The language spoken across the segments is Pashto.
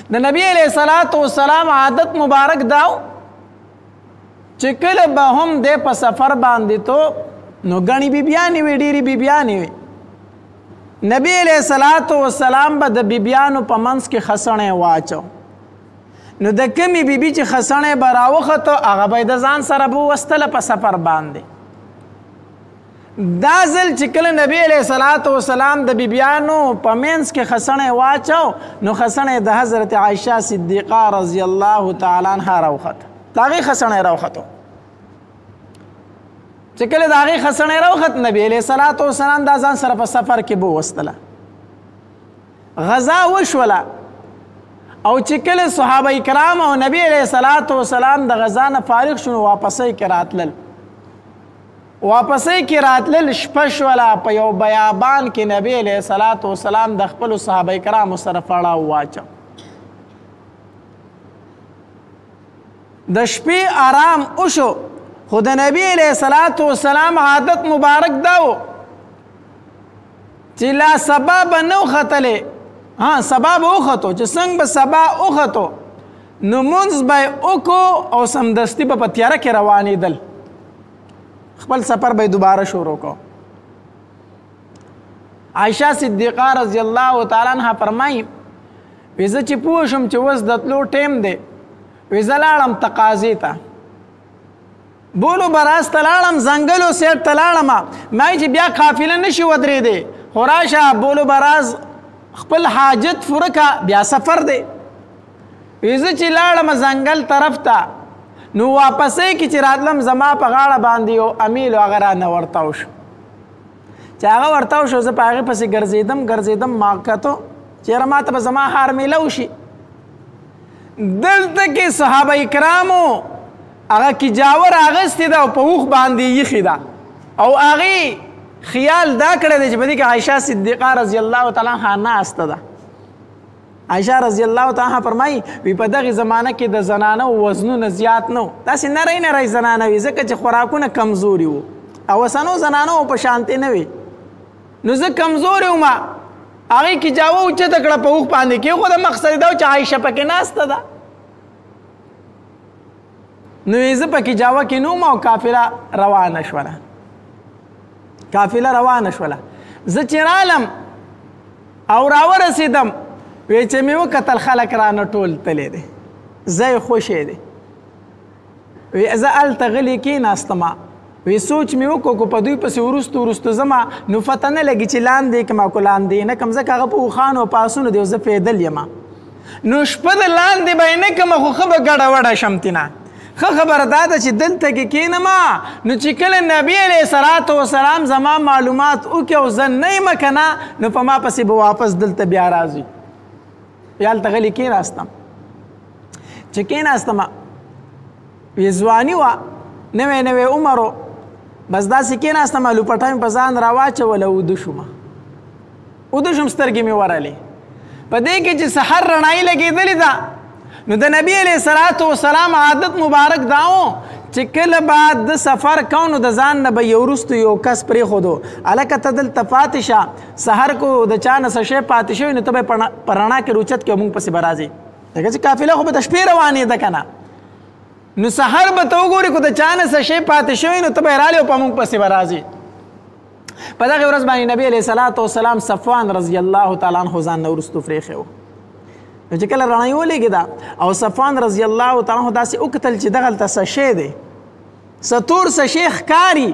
د نبی علیہ الصلوۃ والسلام عادت مبارک داو چې کله به هم د په سفر باندې تو نو غنی بیبیانې وی ډیری بیبیانې وی نبی علیہ الصلوۃ والسلام به د بیبیانو په منځ کې خسنې واچو نو د کمی بیبي چې خسنې به راوخته هغه به د ځان سره به وستله په سفر باندې دا ځل چې کله نبی علیہ الصلوۃ والسلام د بیبیانو په منځ کې خسنې واچو نو خسنې د حضرت عائشہ صدیقہ رضی الله تعالی عنها راوخته داغه خسنې راوخته چې کله داغه خسنې راوخت نبی علیہ الصلوۃ والسلام دا ځان سره په سفر کې به وستله غزا وشوله او چې کله صحابه کرام او نبی علیہ الصلوۃ والسلام د غزا نه فارغ شونه واپسې کې راتلل شپه شوله په یو بیابان کې نبی علیہ الصلوۃ والسلام د خپل صحابه کرامو سره پړاو واچو د شپې آرام وشو خو د نبی علیہ الصلوۃ والسلام عادت مبارک داو چې لا سبا به نو ختلې سبا به وختو چې څنګه به سبا وختو نو مونځ به وکړو او سمدستي به په تیاره کې روانېدل خپل سفر به دوباره شروع کو عائشہ صدیقہ رضی الله تعالی عنها فرمایي وی زه چې پوه شم چې اوس د تلو ټیم دی وی زه لاړم تقاضي ته بولو براز ته لاړم ځنګلو سیټ ته لاړم ما چې بیا قافله نشي ودرېدی خو راشه بولو براز خپل حاجت فرکا بیا سفر دی وی زه چې لاړم ځنګل طرف ته نو واپسې کې چې راتلم زما په غاړه باندې یو امیل هغه رانه ورتاو شو چې هغه ورتاو شو زه په هغې پسې ګرځېدم ما کتو چېرې ماته به زما هار میلو شي دلته کې صحابه کرامو هغه کجاور اغستې ده او په اوښ باندې ایښې ده او هغې خیال دا کړی دی چې په دې کې عایشه صدیقه رضی الله تعالی عنها ناسته ده عائشہ رضی الله تعالی عنها فرمایي وی په دغه زمانه کې د زنانو وزنونه زیات نو داسې نری زنانه وي ځکه چې خوراکونه کمزوري وو او اوسنو زنانو په شانتې نه وي نو زه کمزوري وم هغې کجاوه اوچته کړه په اوښ باندې کېښوده مقصد دا و چې عایشه پکې ناسته ده نو زه په کجاوه کې نه وم او قافله روانه شوله زه چې رالم او راورسېدم وی چې مې وکتل خلک رانه ټول تللی دی ځای خوشی دی وی زه هلته غلې کېناستمه وی سوچ مې وکړو په دوی پسې وروستو ځمه نو فتح نه لګي چې لاندې کړم او که لاندې نه کړم ځکه هغه په اوښانو او پاسونو دی او زه پیدل یم نو شپه د لاندې به یې نه کړم خو ښه به ګډه وډه شم تینه ښه خبره دا ده چې دلته کې کښېنم نو چې کله نبي علیه الصلوۃ والسلام زما معلومات وکړي او زه نه یم که نه نو په ما پسې به واپس دلته بیا راځي یا هلته غلې کېناستم چې کېناستم وی ځواني وه نوی عمر و بس داسې کېناستم لوپټه مې په ځان راواچوله اوده شوم سترګې مې ورلې په دې کې چې سحر رڼایي لګېدلې ده نو د نبی علیہ الصلوۃ والسلام عادت مبارک داو چې کله بعد د سفر کو نو د ځان نه به یو وروستو یو کس پرېښودو هلکه ته دلته پاتې شه سحر کو د چا نه څه شی پاتې شوی نو ته به یې په رڼا کې روچت کې موږ پسې به راځې ځکه چې قافله خو به د شپې روانېده که نه نو سحر به ته وګورې کو د چا نه څه شی پاتې شوی نو ته به یې رالې او په موږ پسې به راځې په دغې ورځ باندې نبي علیه الصلوۃ والسلام صفوان رضی الله تعالی عنه ځان نه وروستو پرېښی و نو چې کله رڼایي ولګېده او صفوان رضی الله تعالی عنه داسې وکتل چې دغلته څه شی دی څه تور څه شی ښکاري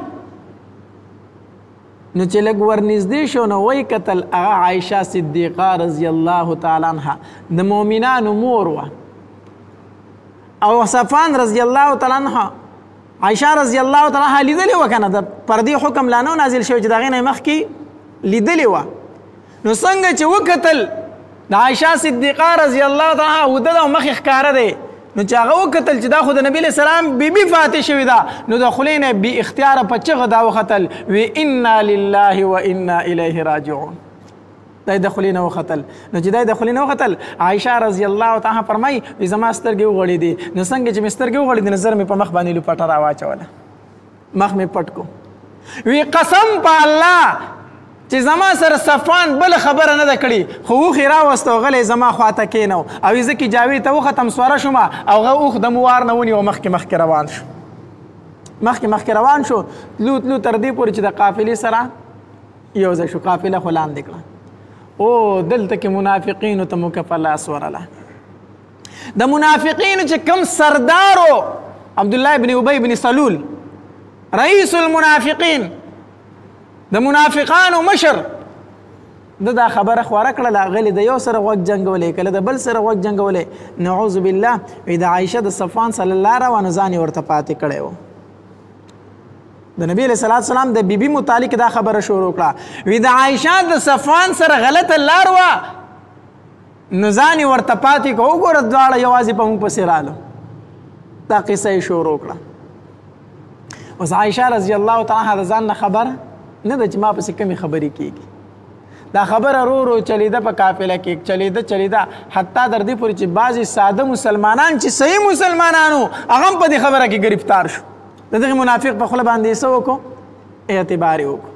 نو چې لږ ورنږدې شو نو وی کتل هغه عایشه صدیقه رضی الله تعالی عنها د مؤمنانو مور وه او صفوان رضی الله تعالی عنها عایشه رضی الله تعالی عنها لیدلې وه که نه د پردې حکم لا نه نازل شوی چې د هغې نه یې مخکې لیدلې وه نو څنګه چې وکتل د عایشه صدیقه رضی الله تعالی عنها اوده ده او مخې ښکاره دی نو چې هغه وکتل چې دا خو د نبي علیه السلام بیبي فاتح شوې ده نو د خولې نه بې اختیاره په چغه دا وختل وی انا لله و انا الیه راجعون دا د خولې نه وختل نو چې دا د خولې نه وختل عایشه رضی الله تعالی عنها فرمایي وی زما سترګې وغړېدې نو څنګه چې مې سترګې وغړېدې نظر مې په مخ باندې لوپټه راواچوله مخ مې پټ کو وی قسم په الله چې زما سره صفوان بل خبره نه ده کړې خو اوښ یې راوسته او غلی زما خواته کېنو او زه کې جاوید ته وختم سواره شوم او هغه اوښ د موار نه ونیو مخکې روان شو مخکې روان شو تلو تر دې پورې چې د قافلې سره یو ځای شو قافله خو لاندې کړه او دلته کې منافقینو ته مکفه لاس ورله د منافقینو چې کم سردارو عبدالله بن ابی بن سلول رئیس المنافقین د منافقانو مشر دا خبره خواره کړله غلی د یو سره غوږ جنګولی کله د بل سره غوږ جنګولی نعوذ بالله وی د عایشه د صفوان صلی الله روانه ځان یې ورته پاتې کړی و د نبی علیه صلات سلام د بیبي متعلق دا خبره شروع کړه وی د عایشه د صفوان سره غلطه لار وه نو ځان یې ورته پاتې که وګوره دواړه یوازې په موږ پسې رالو دا قصه یې شروع کړه اوس عایشه رضی الله تعالی عنها د ځان نه خبره نه ده چې ما پسې کمې خبرې کېږي دا خبره رو چلیده په قافله کې چلیده حتی در دې پورې چې بعضې ساده مسلمانان چې صحیح مسلمانانو هغه هم په دې خبره کې گرفتار شو د دغه منافق په خوله باندې څه وکړو اعتبار یې وکړو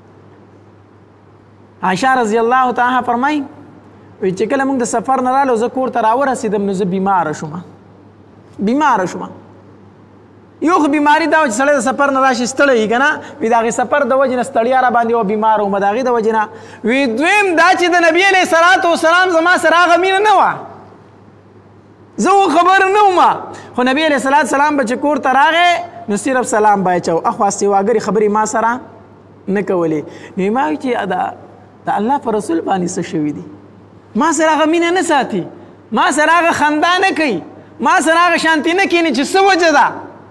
عایشه رضی الله تعالی عنها فرمایي وی چې کله موږ د سفر نه رالو زه کور ته راورسېدم نو زه بیماره شوم یو خو بیماري دا و چې سړی د سفر نه راشي ستړی وي که نه وي د هغې سفر د وجې نه ستړیا را باندې و بیمار وم د هغې د وجې نه وی دویم دا چې د نبي علیه صلات وسلام زما سره هغه مینه نه وه زه خبر نه وم خو نبي علیه صلات سلام به چې کور ته راغی نو صرف سلام به یې چو اخوا سیواګرې خبرې ما سره نه کولې نو ما وایي چې د الله په رسول باندې څه شوي دي ما سره هغه مینه نه ساتي ما سره هغه خندا نه کوي ما سره هغه شانتي نه کیني چې څه وجه ده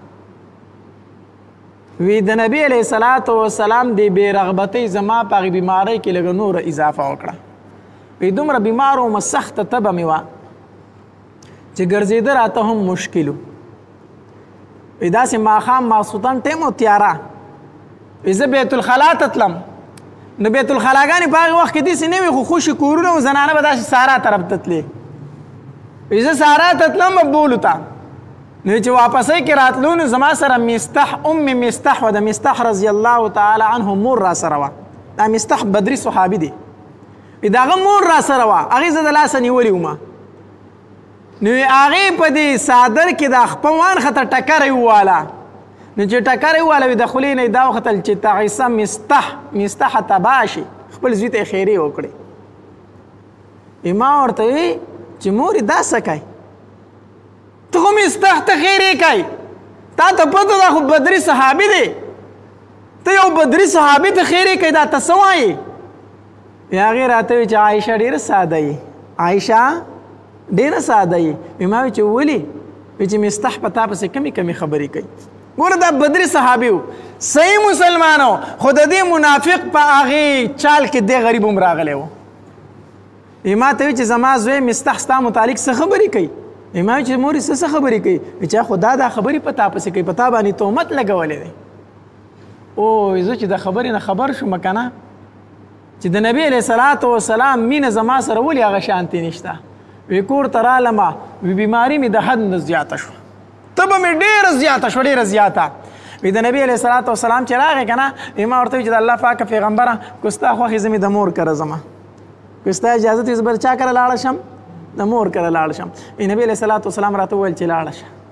وی د نبی علیه صلات وسلام د بې رغبتۍ زما په هغې بیمارۍ کې لږه نوره اضافه وکړه وی دومره بیمار وم سخته تبه مې وه چې ګرځېده راته هم مشکل وی داسې ماښام ماسخوتن ټیم و تیاره وی زه بیت الخلا ته تلم نو بیت الخلاګانې په هغې وخت کې داسې نه وي خو خوشي کورونه و زنانه به داسې سارا طرف ته تلې وی زه سارا ته تلم بولو ته نو چې واپسۍ کې راتلو نو زما سره مستح مستح و د مستح رضی الله تعالی عنه مور را سره وه دا مستح بدري صحابي دی د هغه مور را سره وه هغې زه د لاسه نیولې ومه نو هغې په دې صادر کې د خپه وانخته ټکره وواله نو چې ټکره وواله وي د خولې نه یې دا وختل چې تعیسه مستح تباه شي خپل زوی ته یې خیرې وکړې ما ورته وی چې مورې دا څه کوي ته خو مستح ته خیرې کوي تا ته پته ده خو بدري صحابي دی ته یو بدري صحابي ته خیرې کوي دا ته څه وایې هغې راته وي چې عایشه ډېره ساده یې عایشه ډېره ساده یې ما وی چې ولې وی چې مستح په تا پسې کمې خبرې کوي ګوره دا بدري صحابي و صحیح مسلمان و خو د دې منافق په هغې چال کې دې غریب هم راغلی و ما ته وی چې زما زوی مستح ستا متعلق څه خبرې کوي ما وی چې مورې څه خبرې کوي چې خو دا خبرې په تا پسې کوي په تا باندې تهمت لګولی دی او زه چې د خبرې نه خبر شوم که نه چې د نبي علیه صلات وسلام مینه زما سره ولې هغه شانتې نشته وی کور ته رالمه وی بیماري مې د حد نه زیاته شوه تبه مې ډېره زیاته شوه ډېره زیاته وی د نبي علیه صلات وسلام چې راغی که نه ما ورته وی چې د الله پاکه پیغمبره که ستا خوښې زه مې د مور کره ځمه که ستا اجازت وي زه به چا کره لاړه شم د مور کره لاړ شم نبی علیه صلات وسلام راته وویل چې لاړه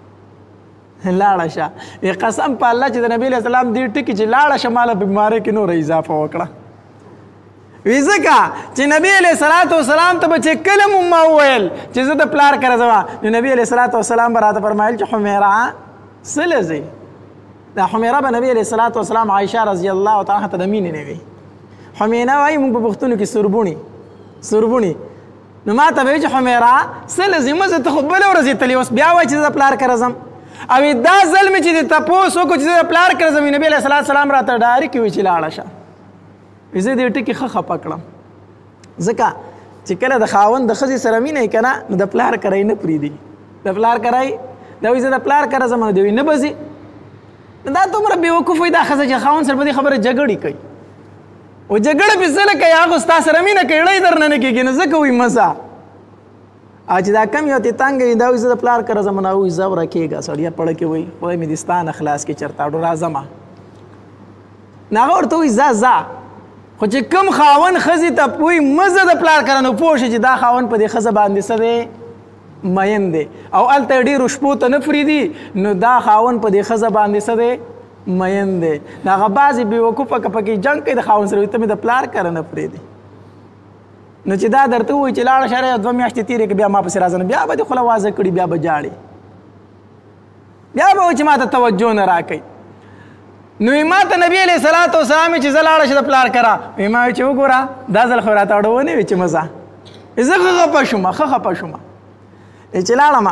شه قسم په الله چې د نبی علیه السلام دې ټکي چې لاړه شه ماله په بیمارۍ کې نوره اضافه وکړه وی ځکه چې نبی علیه صلات وسلام ته به چې کله مو ما وویل چې زه د پلار کره ځمه نو نبی علیه صلات وسلام به راته فرمایل چې حمیره څه له ځې دا حمیره به نبی علیه صلات وسلام عایشه رضی الله تعالی عنها ته د مینې نه وي حمیره وایي موږ په پښتونو کې سوربوني نو ما ته به وایي چې حمیره څه له ځې مه زه ته خو بله ورځ یې تلې اوس بیا وایي چې زه د پلار کره ځم او دا ځل مې چې د تپوس وکړو چې زه د پلار کره ځم نبي علیه صلات وسلام راته ډایرکټ وایي چې لاړه شه زه دې ټکي ښه خفه کړم ځکه چې کله د خاوند د ښځې سره مینه یې که نه نو د پلار کره یې نه پرېږدي د پلار کره یې دا وایي زه د پلار کره ځم نو دی وایي نه به ځي دا دومره بېوقوف وایي دا ښځه چې خاوند سره په دې خبره جګړې کوي او جګړه پې څه نه کوي هغه ستا سره مینه کوي ړی در نه کېږي نو ځکه وایي مزه او چې دا کم یو تې تنګ وي دا وایي زه د پلار کره ځم نو وایي ځه وره کېږه سړیه پړه کې وایي خدای مې دې ستا نه خلاص کړي چېرته اډو راځمه نو هغه ورته وایي ځه خو چې کوم خاوند ښځې ته وایي مزه د پلار کره نو پوه شي چې دا خاوند په دې ښځه باندې څه دی مین دی او هلته ډېرو شپو ته نه پرېږدي نو دا خاوند په دې ښځه باندې څه دی مین دی د هغه بعضې بېوقوفه که پکې جنګ کوي د خاوند سره وایي ته مې د پلار کره نه پرېږدي نو چې دا درته ووایي چې لاړه شه 2 میاشتې تېرې کړه بیا ما پسې راځه نو بیا به دې خوله وازه کړي بیا به جاړي بیا به وایي چې ما ته توجه نه راکوي نو ما ته نبي علیه صلات وسلام چې زه لاړه شه د پلار کره ما وایي چې وګوره دا ځل خو راته اړه ونه وي چې مزه زه ښه خفه شوم چې لاړم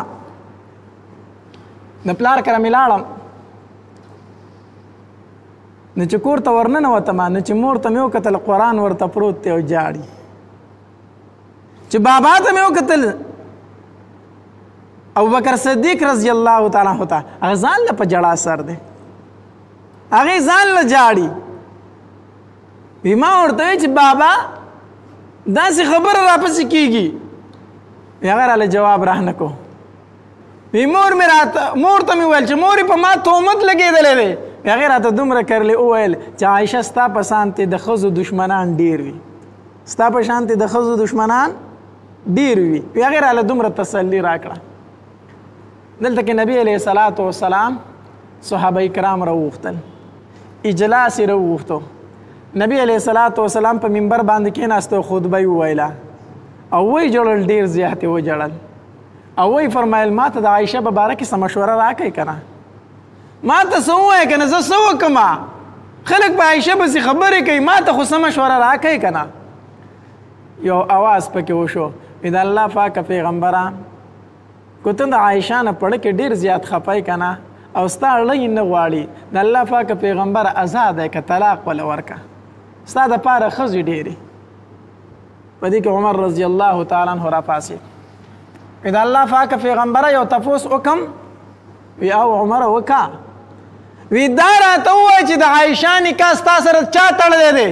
د پلار کره مې لاړم نو چې کور ته ورننوتم نو چې مور ته مې وکتل قرآن ورته پروت دی او جاړي چې بابا ته مې وکتل ابوبکر صدیق رضی الله تعالی عنہ ته هغه ځان له په ژړا سر دی هغې ځان له جاړي وي ما ورته وی چې بابا داسې خبره راپسې کېږي هغه راله جواب رانه کو وی مور ته مې ویل چې مورې په ما تهمت لګېدلی دی هغې راته دومره کرلې وویل چې عایشه ستا په شانتې د ښځو دشمنان ډېر وي ستا په شانتې د ښځو دشمنان ډېر وي هغې راله دومره تسلي راکړه دلته کې نبي علیه صلات وسلام صحابه کرام راوغوښتل اجلاس یې راوغوښتو نبي علیه صلات وسلام په منبر باندې کېناست او خطبه یې وویله او وی جړل ډېر زیات یې وجړل او وی فرمایل ما ته د عایشه په باره کې څه مشوره راکوئ که نه ما ته څه ووایه که نه زه څه وکړمه خلک په عایشه پسې خبرې کوي ما ته خو څه مشوره راکوئ که نه یو اواز پکې وشو وی د الله پاکه پیغمبره که ته د عایشه نه پړه کې ډېر زیات خفی که نه او ستا اړه یې نه غواړي د الله پاکه پیغمبره ازاد یې که طلاق وله ورکه ستا دپاره ښځې ډېرې په دې کې عمر رضی الله تعالی عنه راپاڅېد وی د الله پاکه پیغمبره یو تپوس وکړم وی او عمره وکړه وی دا راته ووایه چې د عایشه نکاح ستا سره چا تړلی دی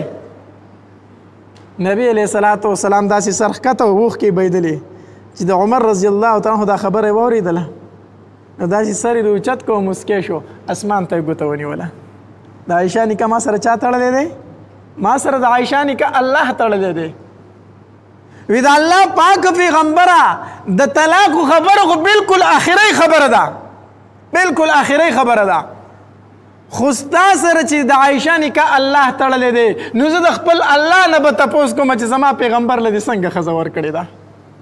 نبی علیه صلات وسلام داسې سر ښکته اوښکې بهېدلې چې د عمر رضی الله تعالی عنه دا خبره یې واورېدله نو داسې سر یې اوچت کړو مسکی شو اسمان ته یې ګوته ونیوله د عایشه نکاح ما سره چا تړلی دی ما سره د عایشه نکاح الله تړلی دی وی د الله پاک پیغمبره د طلاق خبره خو بالکل آخري خبره ده بالکل آخري خبره ده خو ستا سره چې د عایشه نکاح الله تړلی دی نو زه د خپل الله نه به تپوس کوم چې زما پیغمبر له دې څنګه ښځه ورکړې ده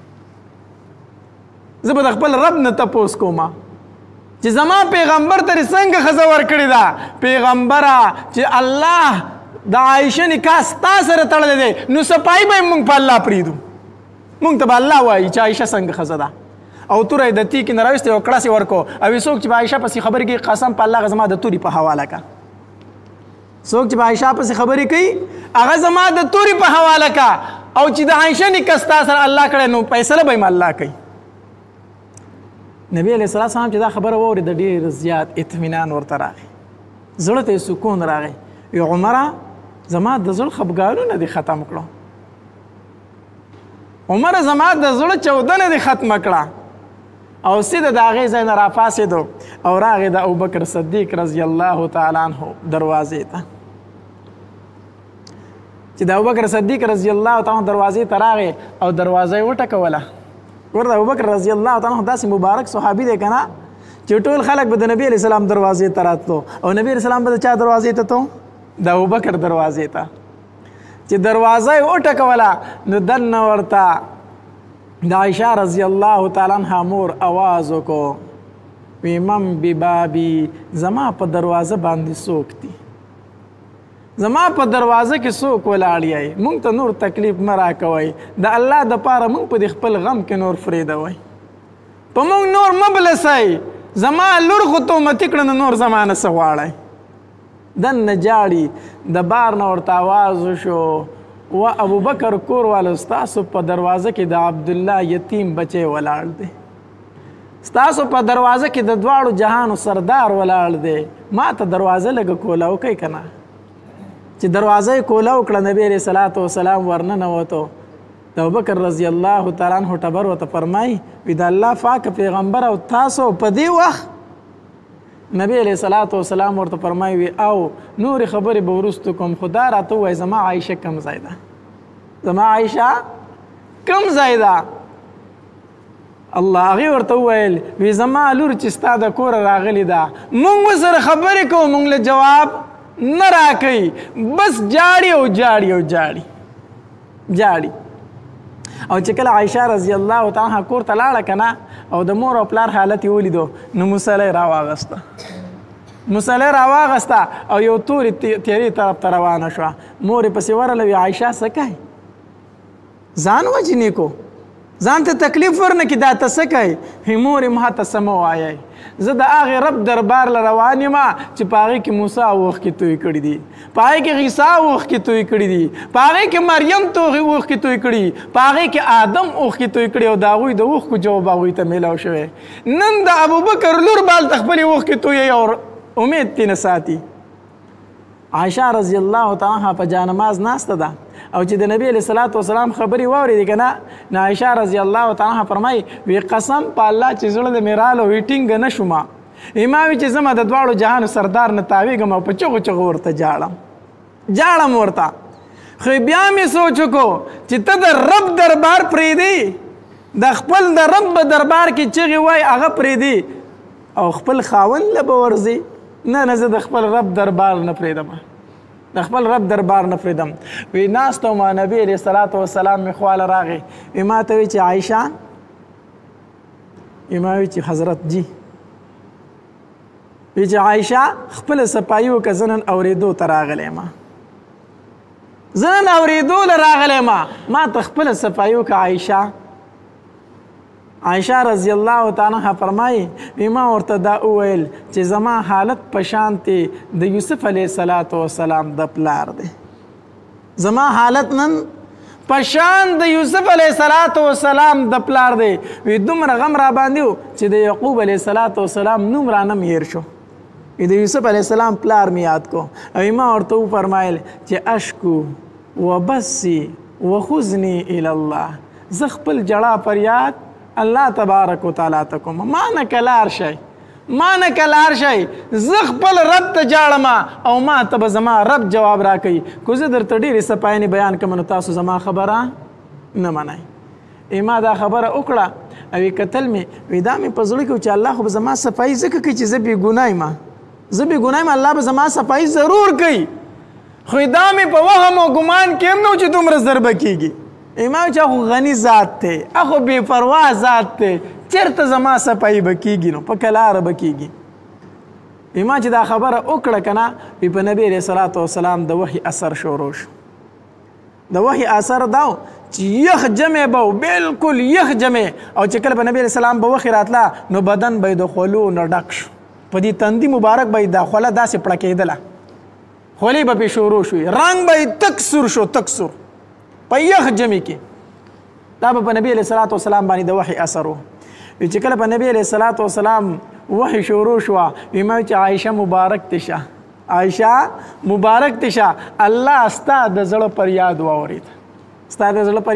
زه به د خپل رب نه تپوس کوم چې زما پیغمبر ته څنګه ښځه ورکړې ده پیغمبره چې الله د عایشه نکاح ستا سره تړلی دی نو صفایي به یې مونږ په الله پرېږدو مونږ ته به الله وایي چې عایشه څنګه ښځه ده او توره یې د تیکې نه راویستې او کړس یې ورکو او څوک چې په عایشه پسې خبرې کوي قسم په الله هغه زما د تورې په حواله که څوک چې په عایشه پسې خبرې کوي هغه زما د تورې په حواله که او چې د عایشه نکاح ستا سره الله کړی نو فیصله به یې الله کوي نبی علیه السلام چې دا خبره واورېده ډېر زیات اطمینان ورته راغی زړه ته یې سکون راغی وی عمره زما د زړه خفګانونه دې ختم کړو عمره زما د زړه چاودنه دې ختمه کړه او سیده د هغې ځای نه راپاڅېدو او راغی د ابوبکر صدیق رضی الله تعالی عنه دروازې ته چې د ابوبکر صدیق رضی الله تعالی عنه دروازې ته راغی او دروازه یې وټکوله ګوره د ابوبکر رضی الله تعالی عنه داسې مبارک صحابي دی که نه چې ټول خلک به د نبي علیه السلام دروازې ته راتلو او نبي علیه السلام به د چا دروازې ته تو د ابوبکر دروازې ته چې دروازه یې وټکوله نو دننه ورته د عایشه رضی الله تعالی عنها مور اواز وکړو وی من ببابي زما په دروازه باندې څوک دي زما په دروازه کې څوک ولاړ یی مونږ ته نور تکلیف مه راکوئ د الله دپاره مونږ په دې خپل غم کې نور فریدوئ په مونږ نور مه بلسئ زما لور خو تهمتي کړه نو نور زما نه څه غواړئ دننه جاړي د بار نه ورته آواز وشو و ابوبکر کور والو ستاسو په دروازه کې د عبدالله یتیم بچی ولاړ دی ستاسو په دروازه کې د دواړو جهانو سردار ولاړ دی ما ته دروازه لږه کولاو کوي که نه چې دروازه یې کولاو کړه نبي علیه صلات وسلام ورننوتو د ابوبکر رضی الله تعالی عنه ټبر ورته فرمایي وي د الله پاک پیغمبر او تاسو په دې وخت نبی علیہ الصلوۃ والسلام ورته فرمایي وي او نور خبرې به وروسته کوم خدا راته ووایي زما عایشه کم ځای ده زما عایشه کم ځای ده الله هغې ورته وویل وی زما لور چې ستا د کوره راغلې ده موږ ورسره خبرې کوو موږ له جواب نه راکوي بس جاړي او جاړي او جاړي جاړي او چې کله عایشه رضی الله تعالی عنها کور ته لاړه که نه او د مور او پلار حالت یې ولیدو نو مصلی راواغسته مصلی راواغسته او یو تورې تیرې طرف ته روانه شوه مور یې پسې ورله وي عایشه څه کوې ځان وجنې کو ځان ته تکلیف ورنه کړي دا ته څه کوې مور یې ما ته څه مه وایئ زه د هغې رب دربار له روان یم چې په هغې کې موسی اوښکې توی کړي دي په هغې کې عیسی اوښکې توی کړي دي په هغې کې مریم اوښکې توی کړي په هغې کې آدم اوښکې توی کړي او د هغوی د اوښکو جواب هغوی ته میلاو شوی نن د ابوبکر لور بال ته خپلې اوښکې تویوي او امید ترې نه ساتي عایشه رضی الله تعالی عنها په جانماز ناسته ده او چې د نبی علیه الصلاۃ والسلام خبرې واورېدې که نه نو عایشه رضی الله تعالی عنها فرمایي وی قسم په الله چې زړه د مې راله وی ټینګه نه شومه ما وی چې زما د دواړو جهانو سردار نه تاویږم او په چغو چغو ورته جاړم ورته خو بیا مې سوچ وکړو چې ته د رب دربار پرېږدې د خپل د رب دربار کې چغې وایي هغه پرېږدې او خپل خاوند له به ورځې نه زه د خپل رب دربار نه پرېږدم د خپل رب دربار نه پرېږدم وی ناسته وم نبي علیه الصلاۃ والسلام مې خواله راغی وی ما ته وی چې عایشه ما وی چې حضرت جی وی چې عایشه خپله صفایي وکړه زه نن اورېدو ته راغلی یم زه نن اورېدو له راغلی یم ما ته خپله صفایي وکړه عایشه عایشه رضی الله تعالی عنها فرمایي ما ورته دا وویل چې زما حالت په شانتې د یوسف علیه السلام د پلار دی زما حالت نن په شان د یوسف علیه السلام د پلار دی وی دومره غم را باندې و چې د یعقوب علیه السلام نوم رانه مې هېر شو د یوسف علیه السلام پلار مې یاد کو او ما ورته وفرمایل چې اشکو وبسی وخذني الی الله زه خپل جړا فریاد الله تبارک وتعالی ته کوم ما نه کلار شئ زه خپل رب ته جاړم او ما ته به زما رب جواب راکوي کو زه درته ډېرې صفاینې بیان کړم نو تاسو زما خبره نه منئ ما دا خبره وکړه او یې کتل مې وی دا مې په زړه کې و چې الله خو به زما صفایي ځکه کوي چې زه بېګناه یم الله به زما صفایي ضرور کوي خو دا مې په وهم او ګمان کې هم نه و چې دومره ضربه کېږي امام چې خو غني ذات دی اخو بې پروا ذات دی چېرته زما صفایي به کېږي نو په کلاره به کېږي ما چې دا خبره وکړه که نه په نبي علیه الصلاۃ والسلام د وحي اثر شروع شو د وحي اثر دا و چې یخ جمع به و بلکل یخ جمع او چې کله په نبي علیه السلام به وحي راتله نو بدن به یې د خولو نه ډک شو په دې تندي مبارک به یې دا خوله داسې پړکېدله خولې به پرې شروع شوې رنګ به یې تک سور شو تک سور په یخ جمع کې دا به په نبي علیه الصلاۃ والسلام باندې د وحي اثر و چې کله په نبي علیه الصلاۃ والسلام وحي شروع شوه ما چې عایشه مبارک تشه الله ستا د زړه فریاد واورېد چې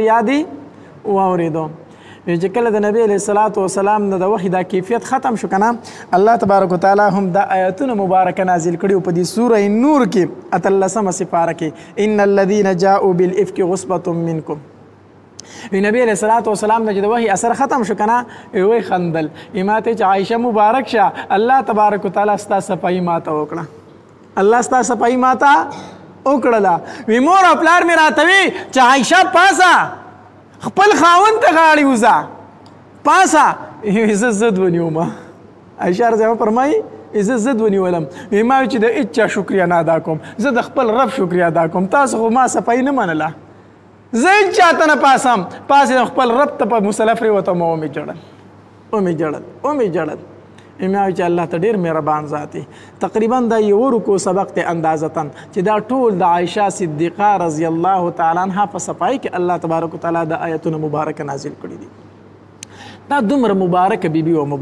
کله د نبی علیه الصلاۃ والسلام نه د وحي دا کیفیت ختم شو که نه الله تبارک وتعالی هم دا آیتونه مبارکه نازل کړي په دې سوره نور کې 18مه سپاره کې ان الذین جاءوا بالافک عصبة منکم نبی علیه الصلاۃ والسلام نه چې د وحي اثر ختم شو که نه وی خندل ما ته چې عایشه مبارک شه الله تبارک وتعالی ستا صفایي ماته وکړه وی مور او پلار مې راته وي چې عایشه پاسه خپل خاوند ته غاړې وځه پاسه زه ضد ونیوم عایشه رضی الله فرمایي زه ضد ونیولم ما وی چې د هېچا شکریه نه ادا کوم زه د خپل رب شکریه ادا کوم تاسو خو ما صفایي نه منله زه چاته نه پاسم پاسې خپل رب ته په مصلی پرېوتم او مې جړل ما وی چې الله ته ډېر مهربان ذات دی تقریبا دا یو رکو سبق دی اندازتاً چې دا ټول د عایشه صدیقه رضی الله تعالی عنها په صفایي کې الله تبارک وتعالی د آیتونه مبارکه نازل کړي دي دا دومره مبارکه بیبي وجه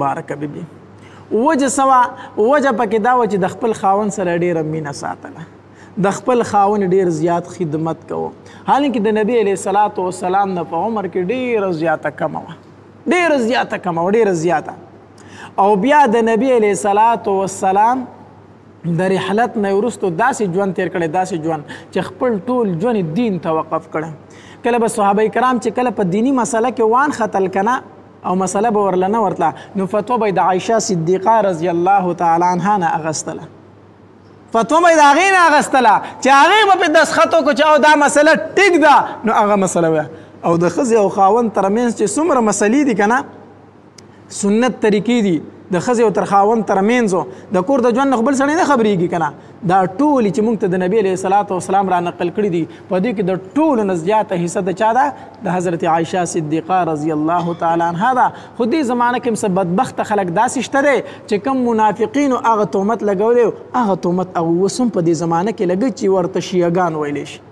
پکې دا و چې د خپل خاوند سره ډېره مینه ساتله د خپل خاوند ډېر زیات خدمت کوو حالانکه د نبی علیه الصلاۃ والسلام نه په عمر کې ډېره زیاته کمه وه او بیا د نبی علیه الصلاة والسلام د رحلت نه وروستو داسې ژوند تیر کړی، داسې ژوند چې خپل ټول ژوند دین ته وقف کړی. کله به صحابه کرام چې کله په دینی مسله کې وان ختل کنه او مسله به ورله نه ورتله، نو فتوا به د عایشه صدیقه رضی الله تعالی عنها نه اخیستله. فتوا به د هغې نه اخیستله چې هغې به پرې دستخط وکړو چې او دا مسله ټیک ده، نو هغه مسله وه. او د ښځې او خاوند ترمنځ چې څومره مسلې دي که نه، سنت طریقې دي د ښځې او تر خاوند ترمنځ د کور د ژوند نه خو بل سړی نه خبرېږي که نه. دا ټولې چې موږ ته د نبي علیه الصلاة والسلام را نقل کړي دي، په دې کې د ټولو نه زیاته حصه د چا ده؟ د حضرت عایشه صدیقه رضی الله تعالی عنها ده. خو دې زمانه کې هم څه بدبخته خلک داسې شته دی چې کوم منافقینو هغه تهمت لګولی، هغه تهمت هغه اوس هم په دې زمانه کې لګي چې ورته شیعهګان ویلی شي.